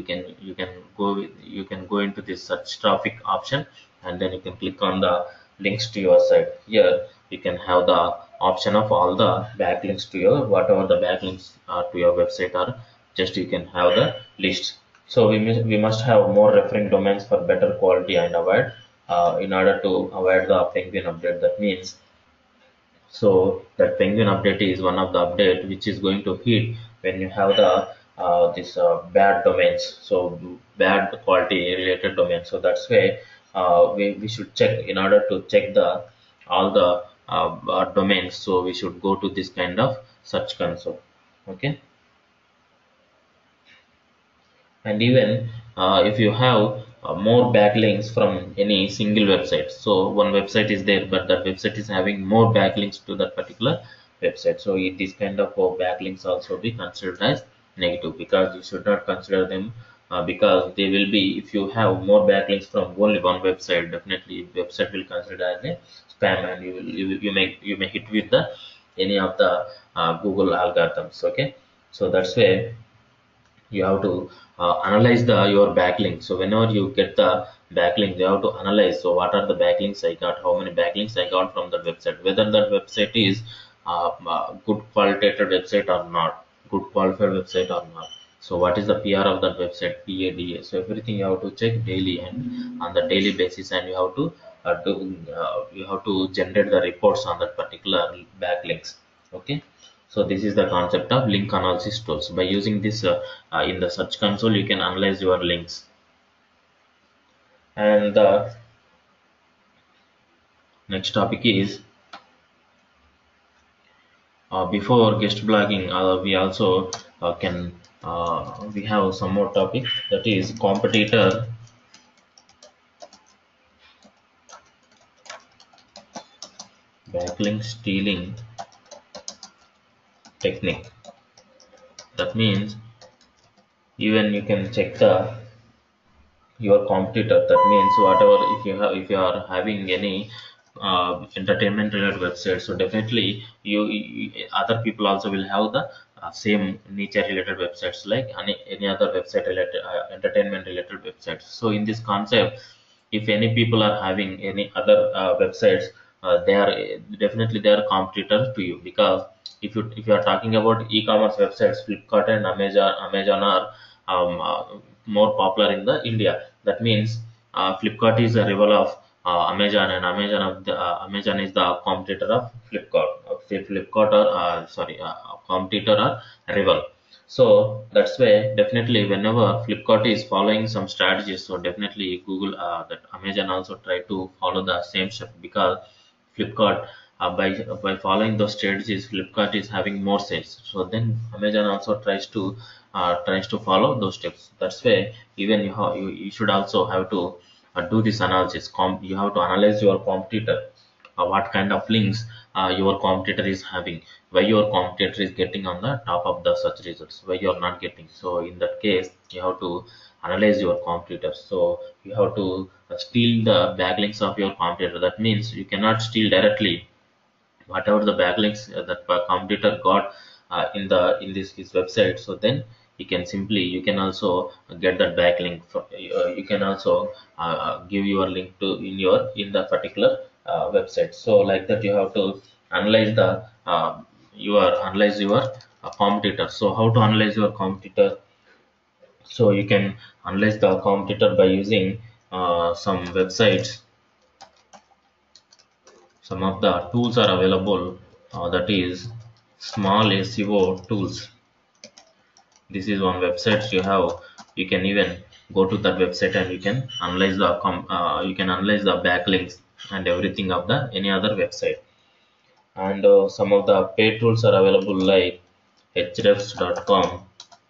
you can go into this search traffic option, and then you can click on the links to your site. Here you can have the option of all the backlinks to your, whatever the backlinks to your website are, just you can have the list. So we must have more referring domains for better quality and avoid in order to avoid the penguin update. That means, so that penguin update is one of the update which is going to hit when you have the this bad domains, so bad quality related domains. So that's why we should check, in order to check the all the domains, so we should go to this kind of search console. Okay, and even if you have more backlinks from any single website, so one website is there but that website is having more backlinks to that particular website, so this kind of backlinks also be considered as negative, because you should not consider them because they will be, if you have more backlinks from only one website, definitely website will consider as a spam, and you may hit with the any of the Google algorithms. Okay, so that's why you have to analyze the your backlink. So whenever you get the backlink, you have to analyze, so what are the backlinks I got, how many backlinks I got from that website, whether that website is good qualitative website or not, good qualified website or not. So what is the PR of that website, PADA. So everything you have to check daily and on the daily basis, and you have to you have to generate the reports on that particular backlinks. Okay, so this is the concept of link analysis tools. By using this in the search console, you can analyze your links. And the next topic is, before guest blogging, we also can we have some more topic, that is competitor backlink stealing technique. That means even you can check the your competitor. That means whatever, if you are having any entertainment related websites, so definitely other people also will have the same niche related websites like any other website related entertainment related websites. So in this concept, if any people are having any other websites, they are definitely they are competitors to you, because if you are talking about e-commerce websites, Flipkart and Amazon are more popular in the India. That means Flipkart is a rival of Amazon, and Amazon is the competitor of Flipkart. Flipkart or sorry, competitor or rival. So that's why definitely whenever Flipkart is following some strategies, so definitely Google, that Amazon also try to follow the same step, because Flipkart, by following those strategies, Flipkart is having more sales. So then Amazon also tries to follow those steps. That's why even you should also have to do this analysis. You have to analyze your competitor, what kind of links your competitor is having, why your competitor is getting on the top of the search results, why you are not getting. So in that case, you have to analyze your competitors. So you have to steal the backlinks of your competitor. That means you cannot steal directly whatever the backlinks that the competitor got in this his website. So then you can also get that backlink you can also give your link to in the particular website. So like that, you have to analyze the analyze your competitor. So how to analyze your competitor? So you can analyze the competitor by using some websites. Some of the tools are available, that is small SEO tools. This is one website you have. You can even go to that website and you can analyze the backlinks and everything of the any other website. And some of the paid tools are available like hrefs.com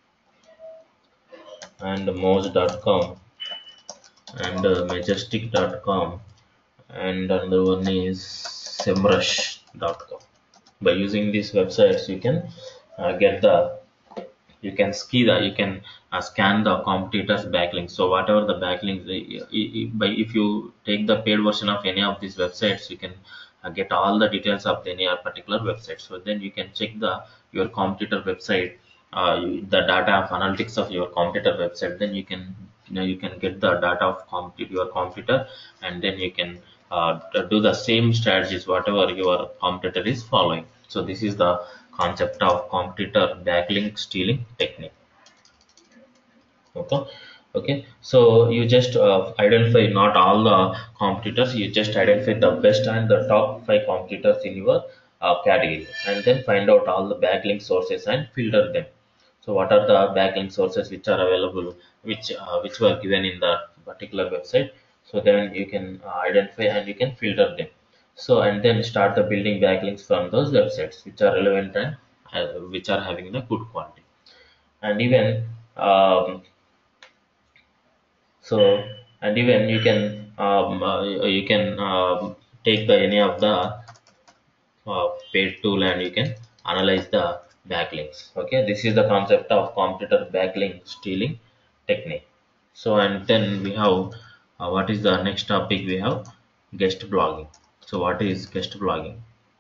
and moz.com and majestic.com, and another one is semrush.com. By using these websites, you can get the you can ski the you can scan the competitors backlinks. So whatever the backlinks, by if you take the paid version of any of these websites, you can get all the details of any particular website. So then you can check the your competitor website, the data of analytics of your competitor website. Then you can get the data of your competitor, and then you can do the same strategies whatever your competitor is following. So this is the concept of competitor backlink stealing technique. Okay. Okay, so you just identify not all the competitors, you just identify the best and the top 5 competitors in your category, and then find out all the backlink sources and filter them. So what are the backlink sources which are available, which were given in the particular website? So then you can identify and you can filter them. So and then start the building backlinks from those websites which are relevant and which are having the good quality. And even um, so and even you can take the any of the paid tool and you can analyze the backlinks. Okay, this is the concept of competitor backlink stealing technique. So and then we have what is the next topic? We have guest blogging. So what is guest blogging?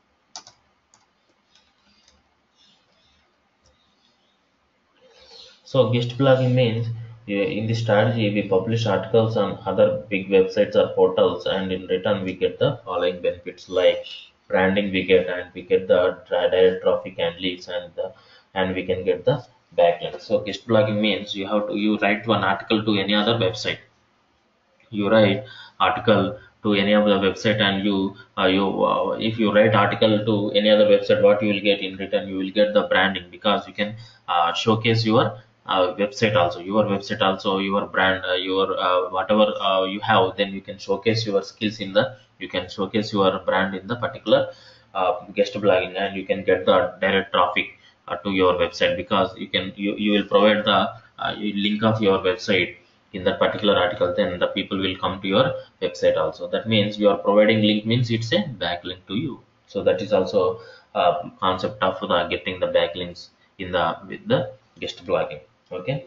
So guest blogging means, in this strategy we publish articles on other big websites or portals, and in return we get the following benefits like branding we get, and we get the direct traffic and leads, and we can get the backlink. So guest blogging means you write one article to any other website. You write article to any of the website, and if you write article to any other website, what you will get in return? You will get the branding, because you can showcase your website also, your website also, your brand, your whatever you have, then you can showcase your skills in the, you can showcase your brand in the particular guest blogging, and you can get the direct traffic to your website, because you will provide the link of your website in that particular article, then the people will come to your website also. That means you are providing link, means it's a backlink to you. So that is also concept of the getting the backlinks in the with the guest blogging. Okay,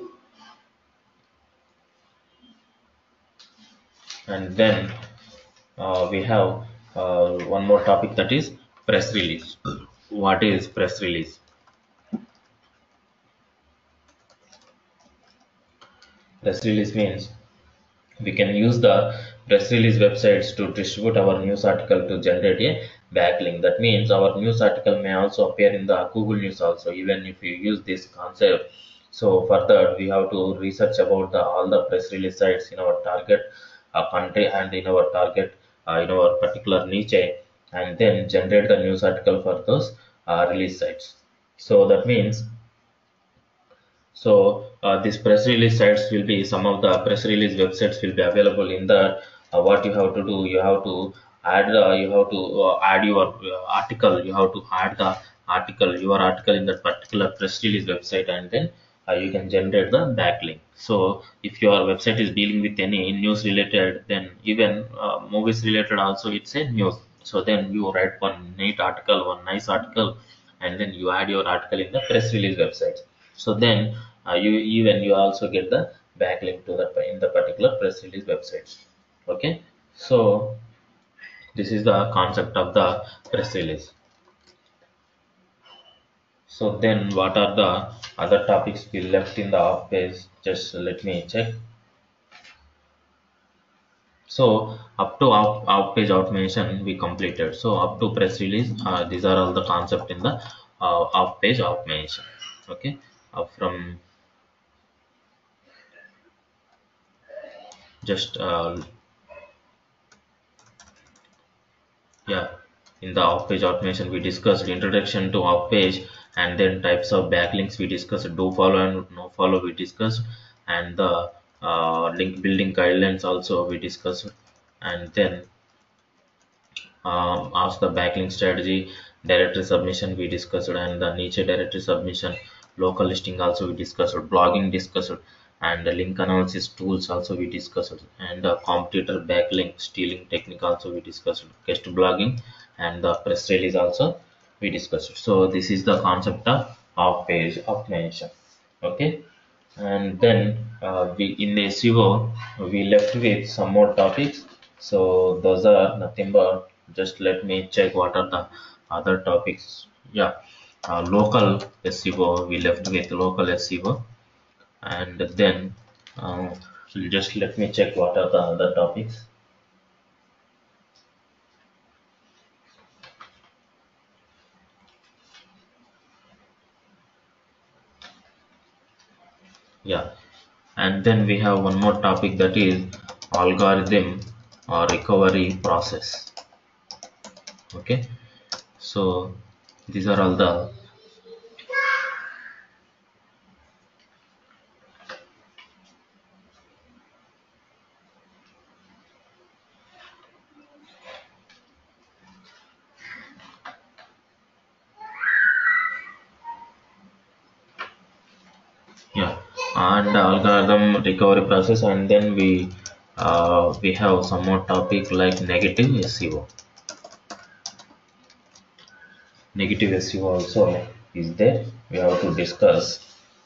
and then we have one more topic, that is press release. What is press release? Press release means we can use the press release websites to distribute our news article to generate a backlink. That means our news article may also appear in the Google News also, even if you use this concept. So for that, we have to research about all the press release sites in our target country and in our target in our particular niche, and then generate the news article for those release sites. So that means, so these press release sites will be, some of the press release websites will be available in the, what you have to do, you have to add add your article, you have to add the article, your article in that particular press release website, and then you can generate the backlink. So if your website is dealing with any news related, then even movies related also, it's a news. So then you write one neat article, one nice article, and then you add your article in the press release website. So then you also get the backlink to the in the particular press release websites. Okay, so this is the concept of the press release. So then what are the other topics we left in the off page? Just let me check. So up to off page automation we completed. So up to press release, these are all the concept in the off page automation. Okay, from just yeah, in the off page automation we discussed introduction to off page, and then types of backlinks we discussed, do follow and no follow we discussed, and the link building guidelines also we discussed, and then ask the backlink strategy, directory submission we discussed, and the niche directory submission, local listing also we discussed, blogging discussed, and the link analysis tools also we discussed, and the competitor backlink stealing technique also we discussed, guest blogging, and the press release also we discussed. So this is the concept of off page optimization. Okay, and then we in the SEO we left with some more topics. So those are nothing but, just let me check what are the other topics. Yeah, local SEO, we left with local SEO, and then uh, just let me check what are the other topics. Yeah, and then we have one more topic, that is algorithm or recovery process. Okay, so these are all the, yeah, and algorithm recovery process, and then we have some more topic like negative SEO. Negative SEO also is there, we have to discuss.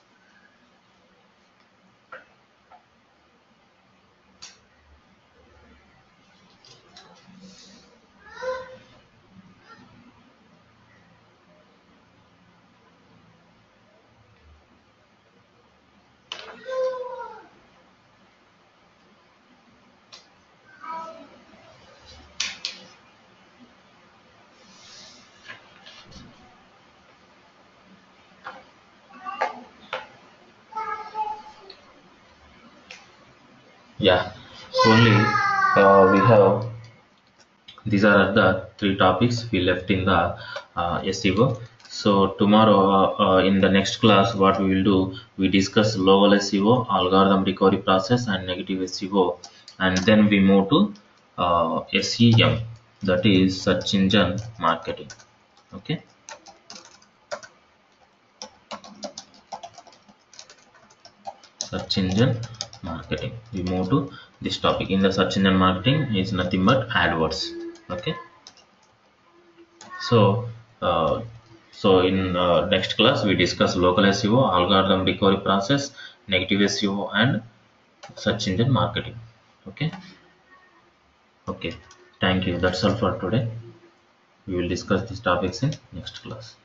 Yeah, only we have, these are the three topics we left in the SEO. So tomorrow, in the next class, what we will do, we discuss local SEO, algorithm recovery process, and negative SEO, and then we move to SEM, that is search engine marketing. Okay. Search engine marketing, we move to this topic. In the search engine marketing is nothing but AdWords. Okay. So in next class we discuss local SEO, algorithm recovery process, negative SEO, and search engine marketing. Okay. Okay, thank you. That's all for today. We will discuss these topics in next class.